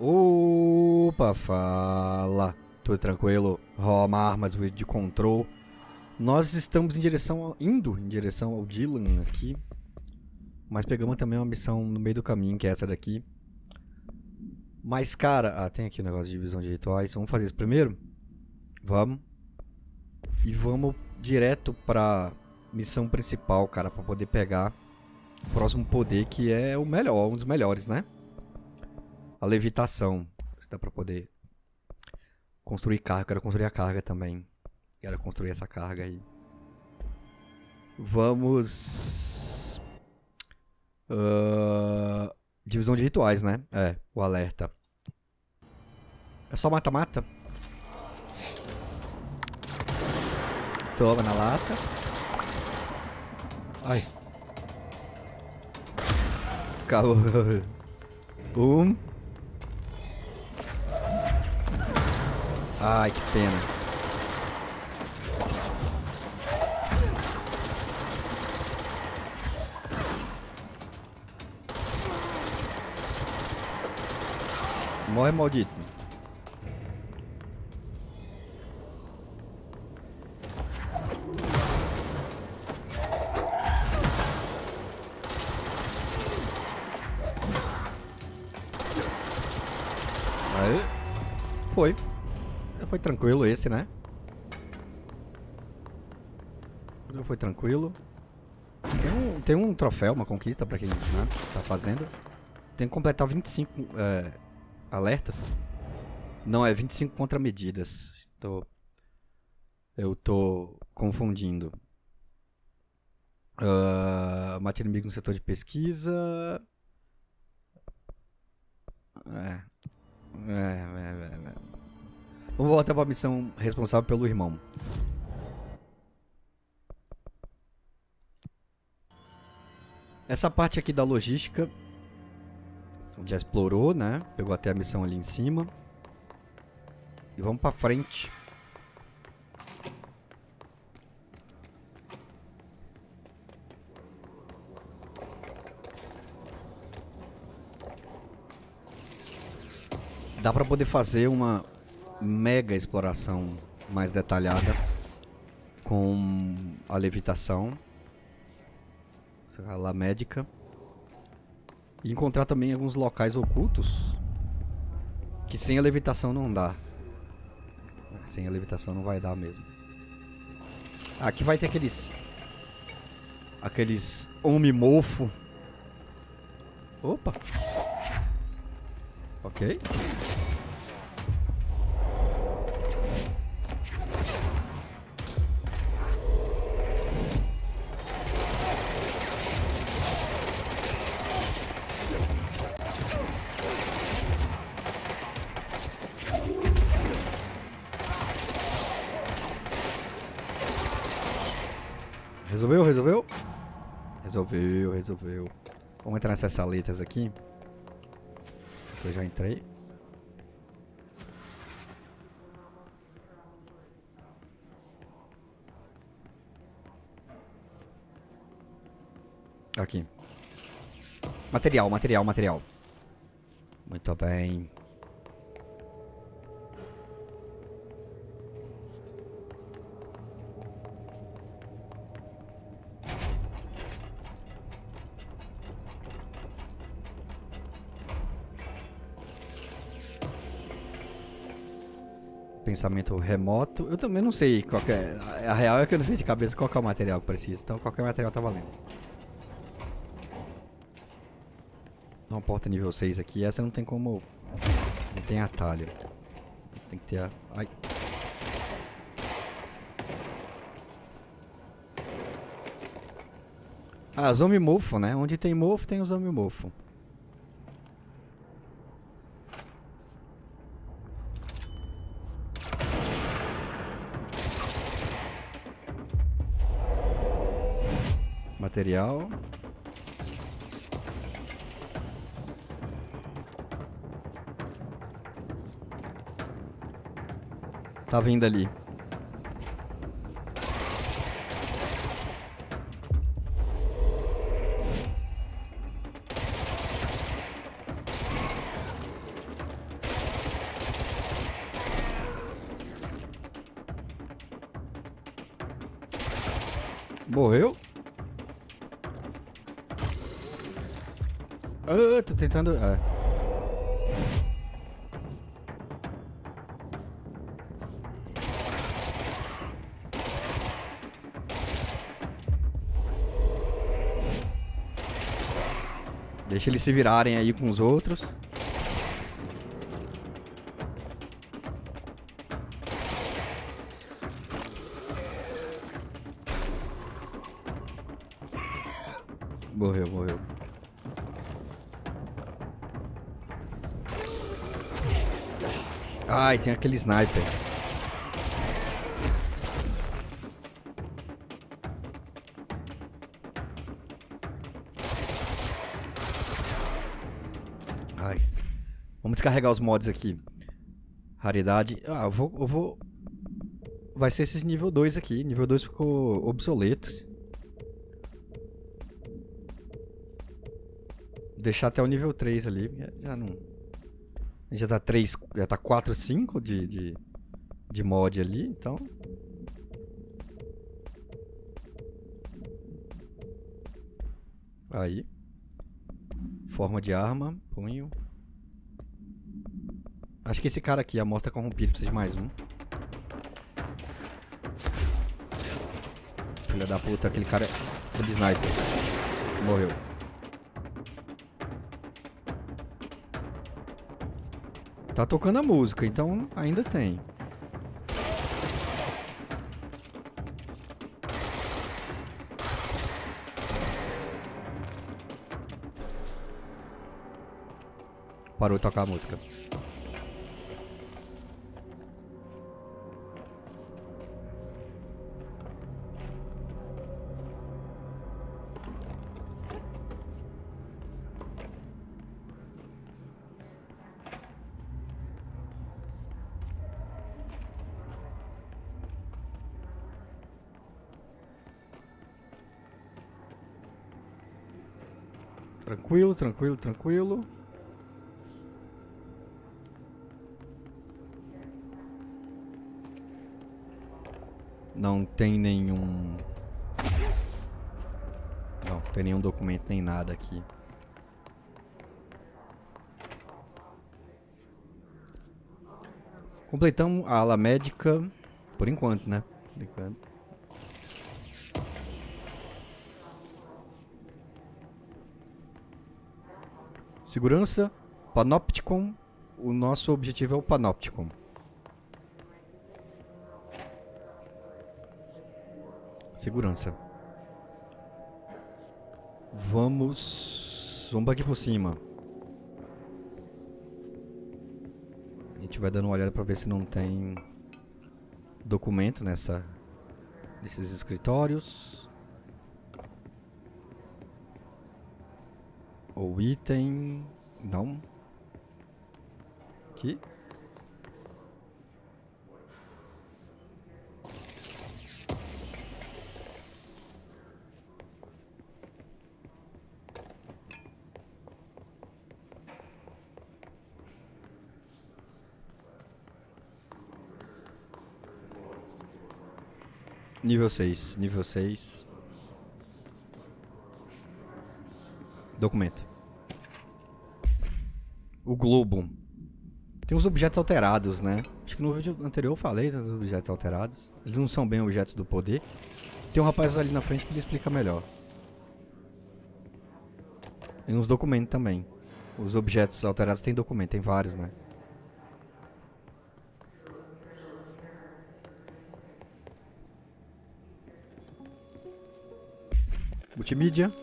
Opa, fala. Tudo tranquilo? Roma Armas de Control. Nós estamos indo em direção ao Dylan aqui. Mas pegamos também uma missão no meio do caminho, que é essa daqui. Mas, cara... tem aqui o negócio de divisão de rituais. Vamos fazer isso primeiro? Vamos. E vamos direto pra missão principal, cara, pra poder pegar o próximo poder, que é o melhor, um dos melhores, né? A levitação. Dá pra poder construir carga. Quero construir a carga também. Quero construir essa carga aí. Vamos... divisão de rituais, né? É, o alerta. É só mata-mata. Toma na lata. Ai. Acabou. Ai, que pena. Morre, maldito. Aí. Foi. Foi tranquilo esse, né? Foi tranquilo. Tem um troféu, uma conquista pra quem, né, tá fazendo. Tem que completar 25 alertas. Não, é 25 contramedidas. Eu tô confundindo. Mate inimigo no setor de pesquisa. Vamos voltar pra missão responsável pelo irmão. Essa parte aqui da logística já explorou, né? Pegou até a missão ali em cima. E vamos pra frente. Dá pra poder fazer uma mega exploração mais detalhada com a levitação, a médica, e encontrar também alguns locais ocultos que sem a levitação não dá. Sem a levitação não vai dar mesmo. Aqui vai ter aqueles homem mofo. Opa. Ok. Resolveu. Vamos entrar nessas saletas aqui. Que eu já entrei. Aqui. Material. Muito bem. Pensamento remoto. Eu também não sei qual que é. A real é que eu não sei de cabeça qual que é o material que precisa. Então qualquer material tá valendo. Uma porta nível 6 aqui. Essa não tem como... Não tem atalho. Tem que ter a... Ai. Zombie mofo, né? Onde tem mofo, tem o zombie mofo. Material. Tá vindo ali. Morreu? Ah, tô tentando... Ah. Deixa eles se virarem aí com os outros. Morreu, morreu. Ai, tem aquele sniper. Ai. Vamos descarregar os mods aqui. Raridade. Ah, eu vou... Vai ser esses nível 2 aqui. Nível 2 ficou obsoleto. Deixar até o nível 3 ali. Já não... Já tá 3... Já tá 4, 5 de mod ali, então... Aí. Forma de arma. Punho. Acho que esse cara aqui, a amostra corrompida, precisa de mais um. Filha da puta, aquele cara... Aquele sniper. Morreu. Tá tocando a música, então ainda tem. Parou de tocar a música. Tranquilo, tranquilo, tranquilo. Não tem nenhum... Não tem nenhum documento nem nada aqui. Completamos a ala médica. Por enquanto, né? Por enquanto. Segurança, Panopticon. O nosso objetivo é o Panopticon. Segurança. Vamos aqui por cima. A gente vai dando uma olhada pra ver se não tem documento nesses escritórios. Ou item... Não. Aqui. Nível 6. Nível 6. Documento. O globo. Tem os objetos alterados, né? Acho que no vídeo anterior eu falei dos objetos alterados. Eles não são bem objetos do poder. Tem um rapaz ali na frente que ele explica melhor. E uns documentos também. Os objetos alterados tem documento, tem vários, né? Multimídia.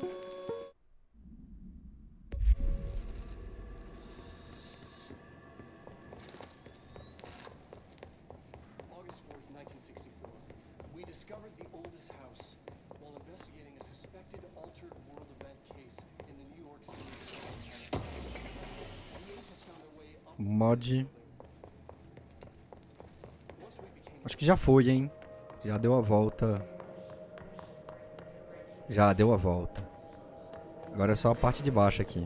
Mod. Acho que já foi, hein? Já deu a volta. Já deu a volta. Agora é só a parte de baixo aqui.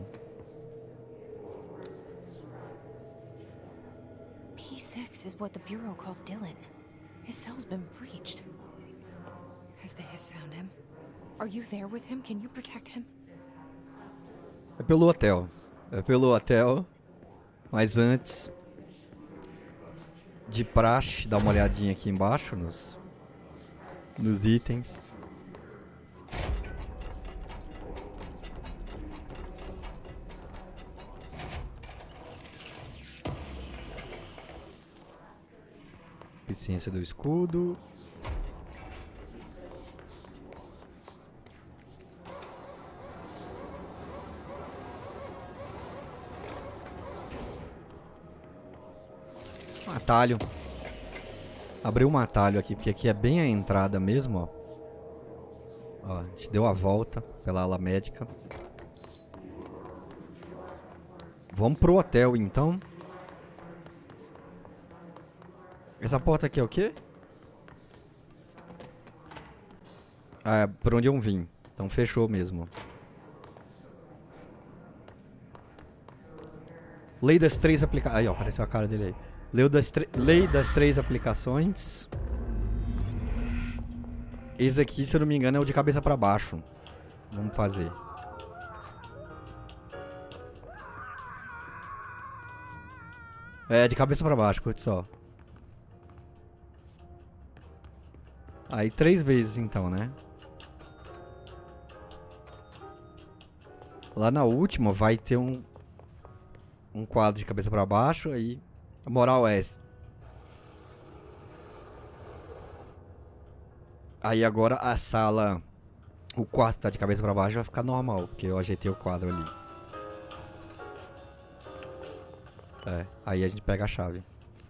P6 is what the Bureau calls Dylan. His cell's been breached. Has the Hiss found him? Are you there with him? Can you protect him? É pelo hotel. É pelo hotel. Mas antes de praxe, dá uma olhadinha aqui embaixo nos itens. Eficiência do escudo. Atalho. Abriu um atalho aqui, porque aqui é bem a entrada mesmo, ó. Ó, a gente deu a volta pela ala médica. Vamos pro hotel, então. Essa porta aqui é o quê? Ah, é por onde eu vim. Então fechou mesmo. Lei das 3 aplicações. Aí, ó, apareceu a cara dele aí. Lei das 3 aplicações. Esse aqui, se eu não me engano, é o de cabeça pra baixo. Vamos fazer. É, de cabeça pra baixo, curte só. Aí 3 vezes então, né? Lá na última vai ter um quadro de cabeça pra baixo, aí a moral é essa. Aí agora a sala, o quarto tá de cabeça pra baixo, vai ficar normal, porque eu ajeitei o quadro ali. É, aí a gente pega a chave.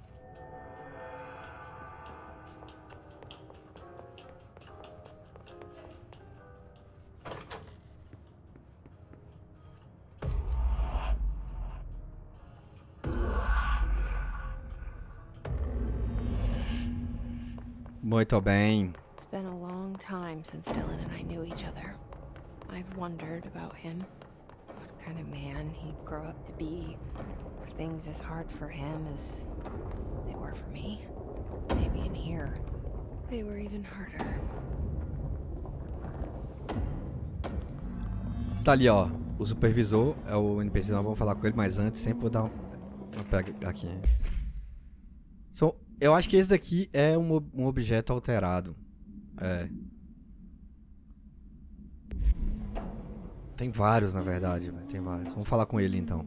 Muito bem. It's been a long time since Dylan and I knew each other. I've wondered about him. What kind of man he'd grow up to be. Were things as hard for him as they were for me? Maybe in here, they were even harder. Tá ali, ó. O supervisor é o NPC, nós vamos falar com ele, mas antes sempre vou dar uma pega aqui. Eu acho que esse daqui é um objeto alterado. É. Tem vários, na verdade. Tem vários. Vamos falar com ele, então.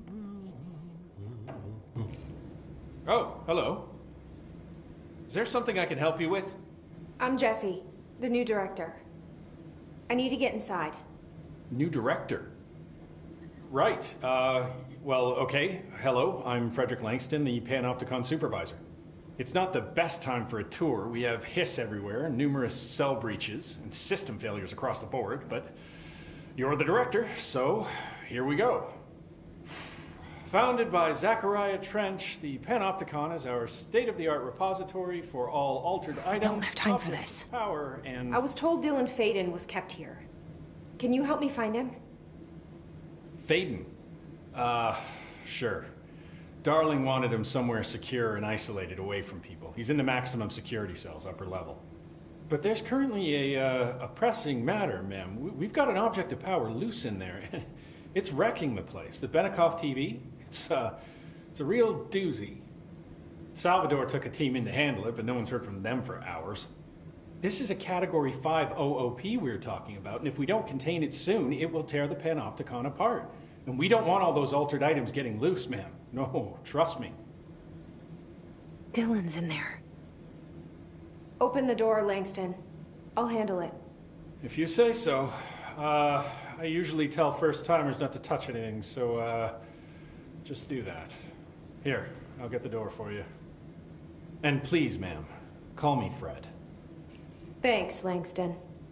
Oh, hello. Is there something I can help you with? I'm Jessie, the new director. I need to get inside. New director? Right. Well, okay. Hello, I'm Frederick Langston, the Panopticon supervisor. It's not the best time for a tour. We have hiss everywhere, numerous cell breaches, and system failures across the board, but you're the director, so here we go. Founded by Zachariah Trench, the Panopticon is our state-of-the-art repository for all altered items, I don't have time for objects, this. Power, and... I was told Dylan Faden was kept here. Can you help me find him? Faden? Sure. Darling wanted him somewhere secure and isolated away from people. He's in the maximum security cells, upper level. But there's currently a pressing matter, ma'am. We've got an object of power loose in there. It's wrecking the place. The Benikoff TV, it's a real doozy. Salvador took a team in to handle it, but no one's heard from them for hours. This is a Category 5 OOP we're talking about, and if we don't contain it soon, it will tear the Panopticon apart. And we don't want all those altered items getting loose, ma'am. No, trust me. Dylan's in there. Open the door, Langston. I'll handle it. If you say so. I usually tell first-timers not to touch anything, so, just do that. Here, I'll get the door for you. And please, ma'am, call me Fred. Thanks, Langston.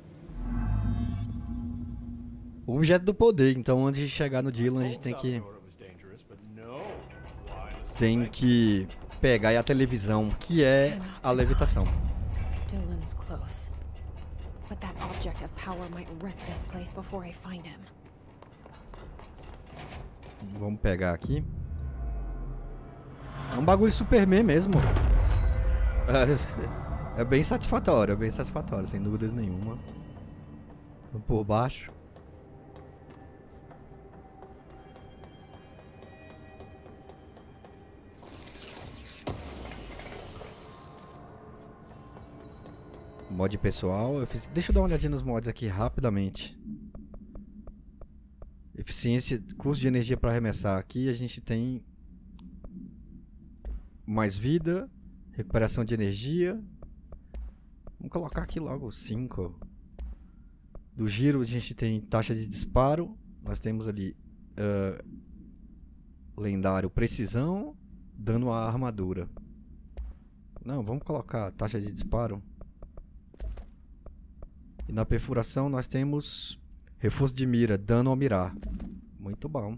O objeto do poder, então antes de chegar no Dylan a gente tem que pegar aí a televisão, que é a levitação. Dylan's close. But that object of power might wreck this place before I find him. Vamos pegar aqui. É um bagulho Superman mesmo. É bem satisfatório, sem dúvidas nenhuma. por baixo. Mod pessoal. Deixa eu dar uma olhadinha nos mods aqui rapidamente. Eficiência, custo de energia para arremessar. Aqui a gente tem mais vida, recuperação de energia. Vamos colocar aqui logo 5. Do giro a gente tem taxa de disparo. Nós temos ali lendário precisão, dano à armadura. Não, vamos colocar taxa de disparo. E na perfuração nós temos reforço de mira, dano ao mirar. Muito bom.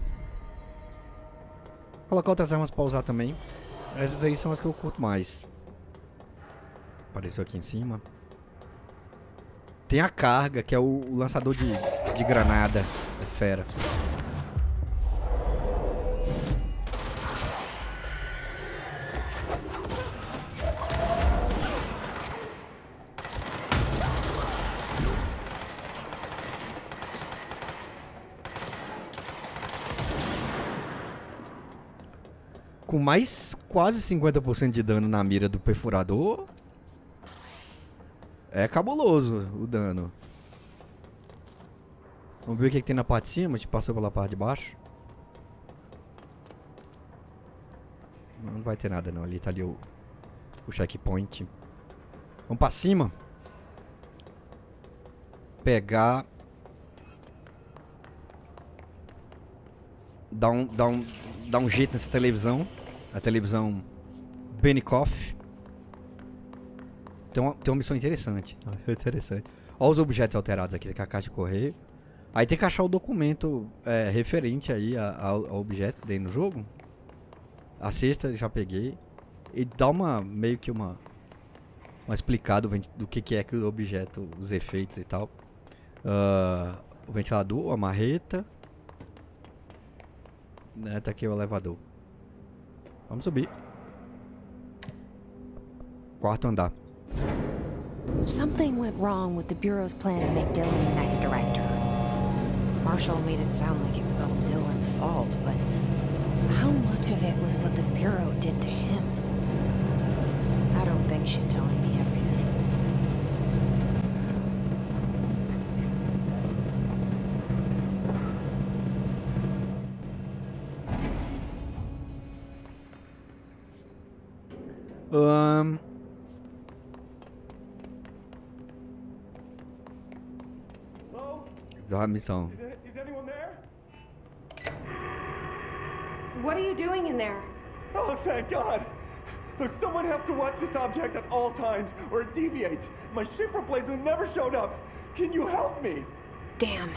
Vou colocar outras armas para usar também. Essas aí são as que eu curto mais. Apareceu aqui em cima. Tem a carga, que é o lançador de granada. É fera. Com mais quase 50% de dano na mira do perfurador. É cabuloso o dano. Vamos ver o que tem na parte de cima. A gente passou pela parte de baixo. Não vai ter nada não. Ali tá ali o checkpoint. Vamos pra cima. Pegar. Dar um jeito nessa televisão. A televisão Benikoff. Tem uma missão interessante. Olha os objetos alterados aqui, que é a caixa de correio. Aí tem que achar o documento referente aí ao objeto dentro do jogo. A sexta já peguei. E dá meio que uma explicada do que é o objeto, os efeitos e tal. O ventilador, a marreta. Tá aqui o elevador. Vamos subir. Quarto andar. Something went wrong with the Bureau's plan to make Dylan the next director. Marshall made it sound like it was all Dylan's fault, but how much of it was what the Bureau did to him? I don't think she's telling me everything. A missão. Is anyone there? What are you doing in there? Oh, thank God! Look, someone has to watch this object at all times, or it deviates. My shift replacement never showed up. Can you help me? Damn.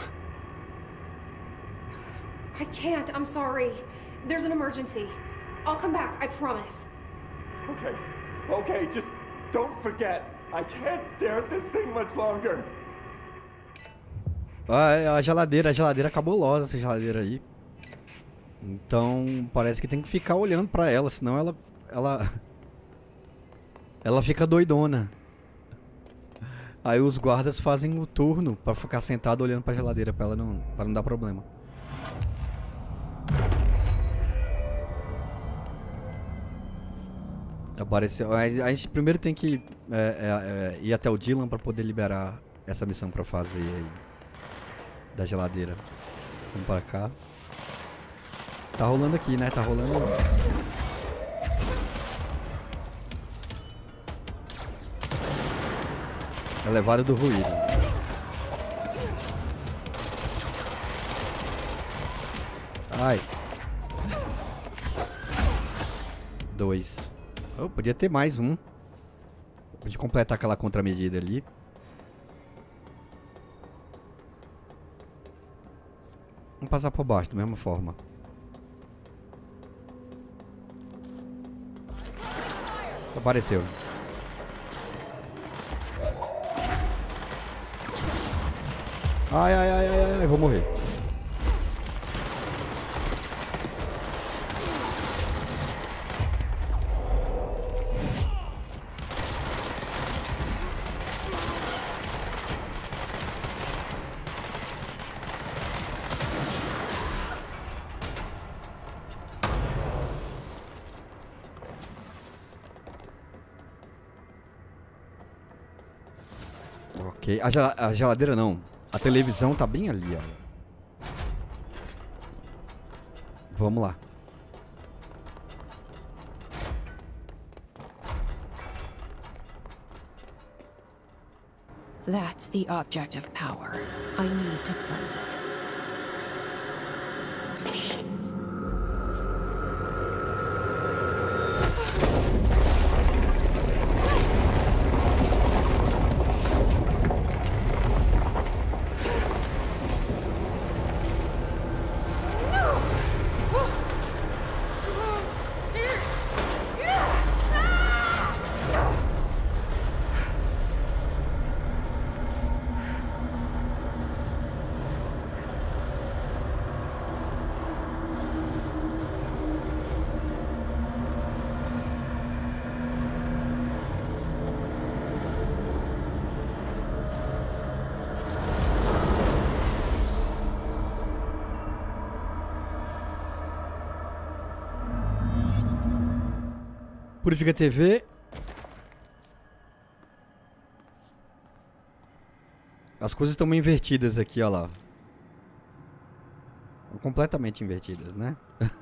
I can't, I'm sorry. There's an emergency. I'll come back, I promise. Okay, just don't forget. I can't stare at this thing much longer. A geladeira cabulosa, essa geladeira aí. Então, parece que tem que ficar olhando pra ela, senão ela fica doidona. Aí os guardas fazem o turno pra ficar sentado olhando pra geladeira, pra não dar problema. Apareceu. A gente primeiro tem que ir até o Dylan pra poder liberar essa missão pra fazer aí. Da geladeira. Vamos pra cá. Tá rolando aqui, né? Tá rolando. Elevado do ruído. Ai. 2. Oh, podia ter mais um. Podia completar aquela contramedida ali. Vamos passar por baixo, da mesma forma. Apareceu. Ai, vou morrer. Ok, a geladeira não. A televisão tá bem ali, ó. Vamos lá. That's the object of power. I need to cleanse it. Purifica TV. As coisas estão meio invertidas aqui, ó lá. Completamente invertidas, né?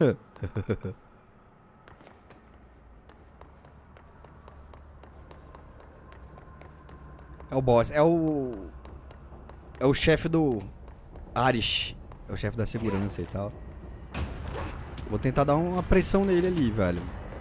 É o boss. É o chefe do Arish. É o chefe da segurança e tal. Vou tentar dar uma pressão nele ali, velho.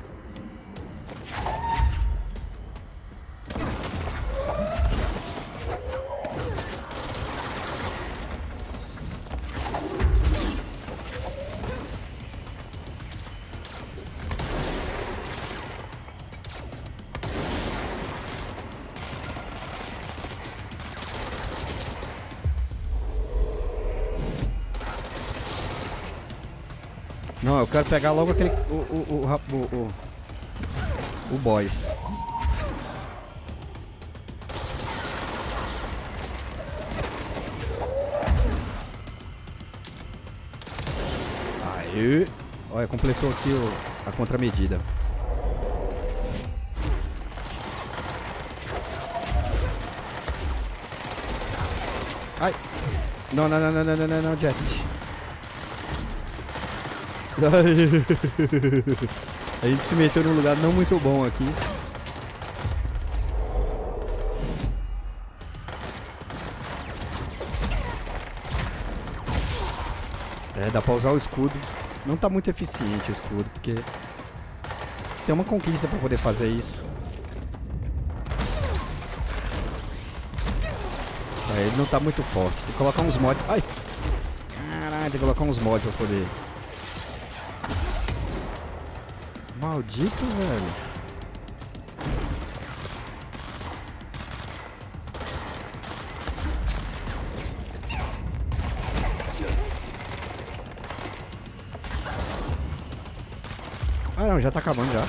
Não, eu quero pegar logo aquele... O boss. Aí. Olha, completou aqui a contramedida. Ai. Não, não, não, não, não, não, não, Jesse. A gente se meteu num lugar não muito bom aqui. É, dá pra usar o escudo. Não tá muito eficiente o escudo, porque tem uma conquista pra poder fazer isso. É, ele não tá muito forte. Tem que colocar uns mods. Ai! Caralho, tem que colocar uns mods pra poder... Maldito, velho. Ah, não, já tá acabando já.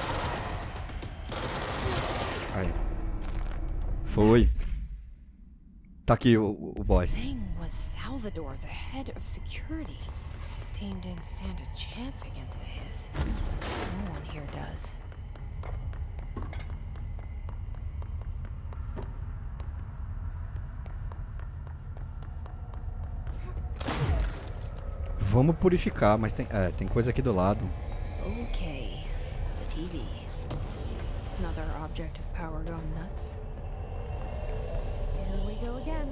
Aí. Foi. Tá aqui o boss. Thing was Salvador, the head of security. His team didn't stand a chance against the Hiss. No one here does. Vamos purificar, mas tem coisa aqui do lado. Okay, the TV. Another object of power gone nuts. Here we go again.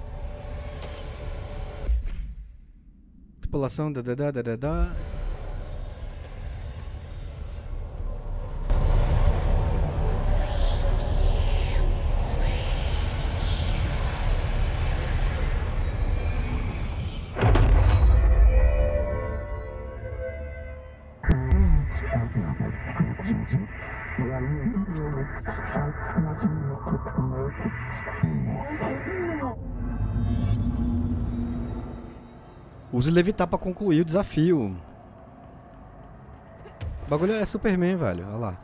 Tripulação, da. Use levitar pra concluir o desafio. O bagulho é Superman, velho. Olha lá.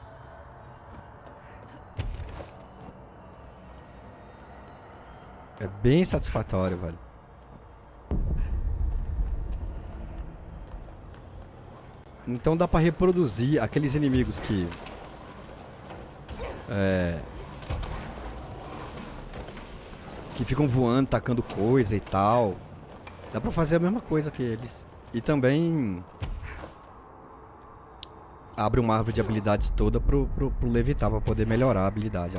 É bem satisfatório, velho. Então dá pra reproduzir aqueles inimigos que... que ficam voando, tacando coisa e tal. Dá pra fazer a mesma coisa que eles. E também abre uma árvore de habilidades toda pro levitar, pra poder melhorar a habilidade.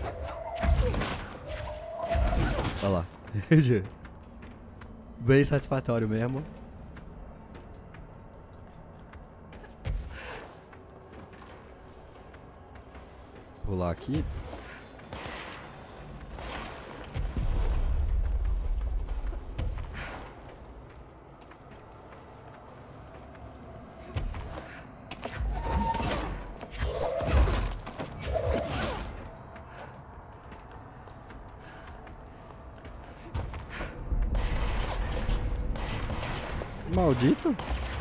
Olha lá. Bem satisfatório mesmo. Pular aqui. Maldito.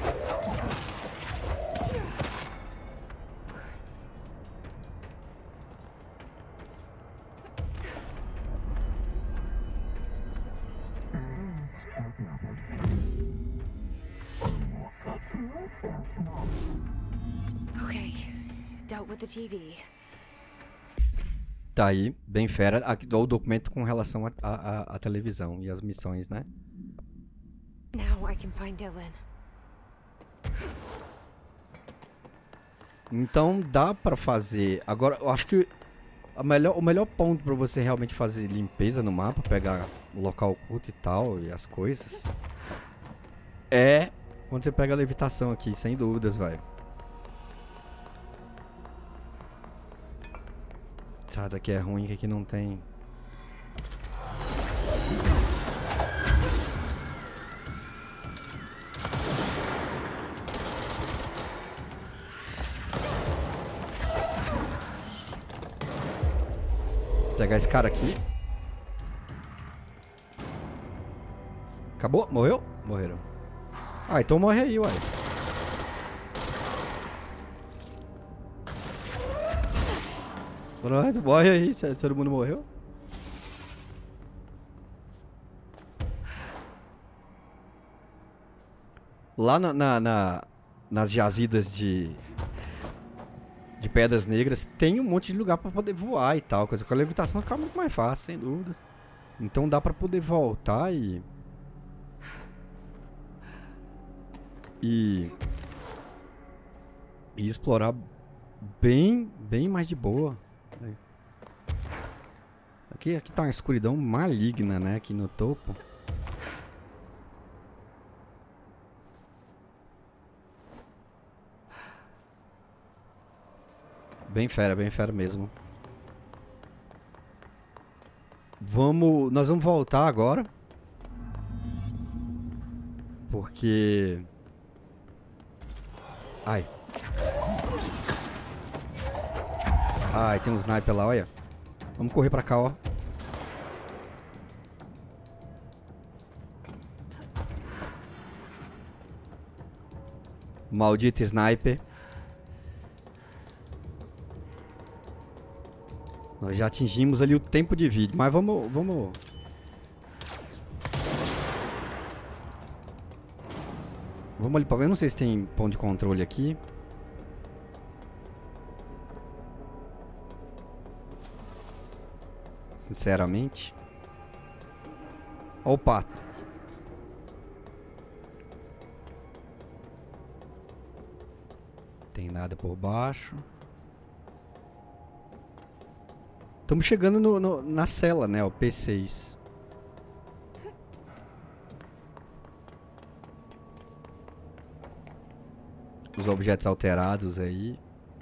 Okay, dealt with the TV. Tá aí, bem fera. Aqui dou o documento com relação à televisão e as missões, né? Now I can find Dylan. Então dá pra fazer. Agora, eu acho que o melhor ponto pra você realmente fazer limpeza no mapa, pegar o local oculto e tal, e as coisas, é quando você pega a levitação aqui, sem dúvidas, velho. Tá, daqui é ruim que aqui não tem. Pegar esse cara aqui. Acabou? Morreu? Morreram. Ah, então morre aí, uai. Pronto, morre aí. Todo mundo morreu? Lá nas jazidas de pedras negras tem um monte de lugar pra poder voar e tal. Coisa com a levitação fica muito mais fácil, sem dúvida. Então dá pra poder voltar e explorar bem mais de boa. Aqui tá uma escuridão maligna, né? Aqui no topo. Bem fera mesmo. Nós vamos voltar agora. Porque... Ai, tem um sniper lá, olha. Vamos correr pra cá, ó. Maldito sniper. Nós já atingimos ali o tempo de vídeo, mas vamos... Vamos ali pra ver. Eu não sei se tem ponto de controle aqui. Sinceramente. Ó o pato. Tem nada por baixo. Estamos chegando na cela, né? O P6. Os objetos alterados aí.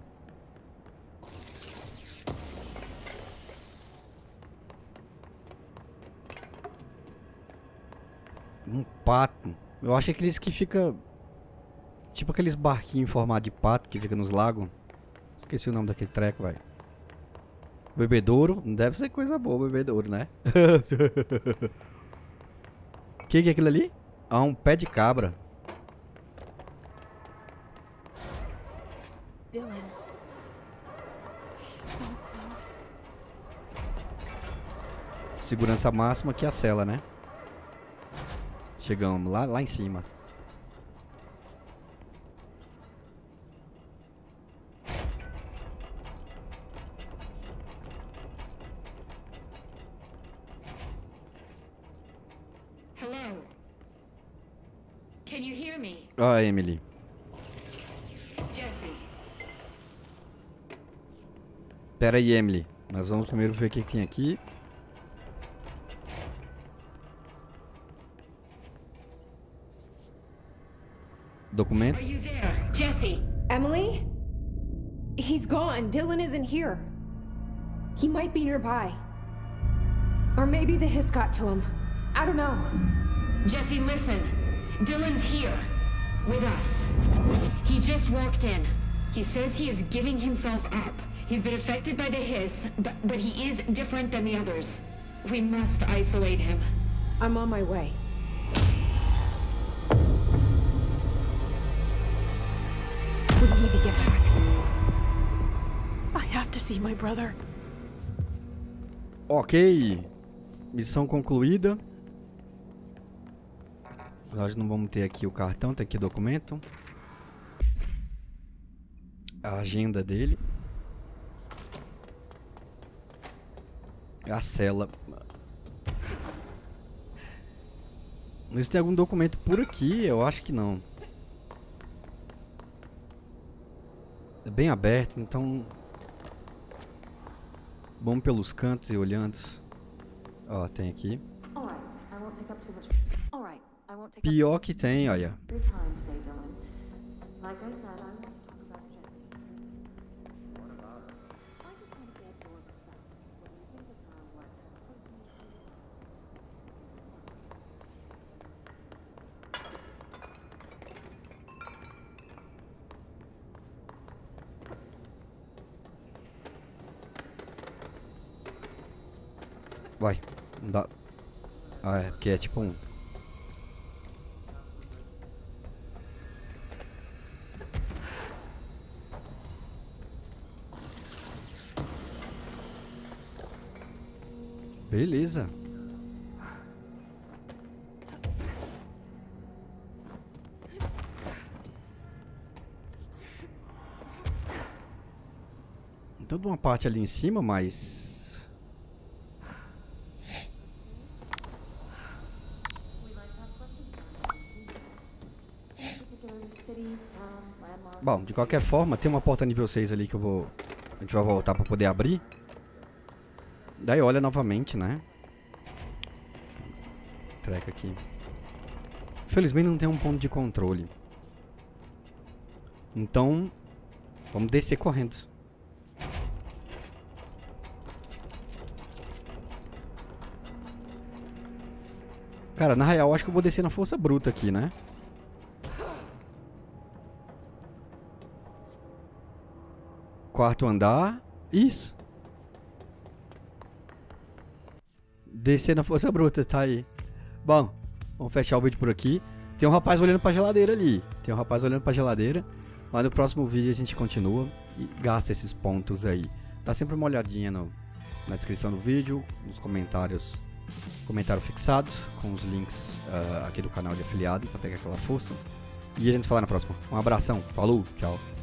Um pato. Eu acho que aqueles que fica... Tipo aqueles barquinhos em formato de pato que fica nos lagos. Esqueci o nome daquele treco, velho. Bebedouro. Não deve ser coisa boa, bebedouro, né? Que é aquilo ali? Ah, um pé de cabra. Dylan. So close. Segurança máxima aqui é a cela, né? Chegamos lá em cima. Can you hear me? Ó, a Emily. Jesse. Pera aí, Emily. Nós vamos primeiro ver o que tem aqui. Documento. Are you there? Jesse. Emily? He's gone. Dylan isn't here. He might be nearby. Or maybe the hiss got to him. I don't know. Jesse, listen. Dylan's here. With us. He just walked in. He says he is giving himself up. He's been affected by the hiss, but he is different than the others. We must isolate him. I'm on my way. We need to get back. I have to see my brother. Ok. Missão concluída. Nós não vamos ter aqui o cartão, tem aqui o documento. A agenda dele. A cela. Eles têm algum documento por aqui? Eu acho que não. É bem aberto, então... Vamos pelos cantos e olhando. Ó, tem aqui. Pior que tem, olha. Vai, não dá. Ah, é, porque é tipo um. Beleza. Então, de uma parte ali em cima, mas... Bom, de qualquer forma, tem uma porta nível 6 ali que eu vou... A gente vai voltar pra poder abrir. Daí olha novamente, né? Treca aqui. Felizmente não tem um ponto de controle. Então, vamos descer correndo. Cara, na real, acho que eu vou descer na força bruta aqui, né? Quarto andar. Isso. Descer na força bruta, tá aí. Bom, vamos fechar o vídeo por aqui. Tem um rapaz olhando pra geladeira ali. Tem um rapaz olhando pra geladeira. Mas no próximo vídeo a gente continua e gasta esses pontos aí. Dá sempre uma olhadinha na descrição do vídeo, nos comentários. Comentário fixado, com os links aqui do canal de afiliado, pra pegar aquela força. E a gente se fala na próxima. Um abração, falou, tchau.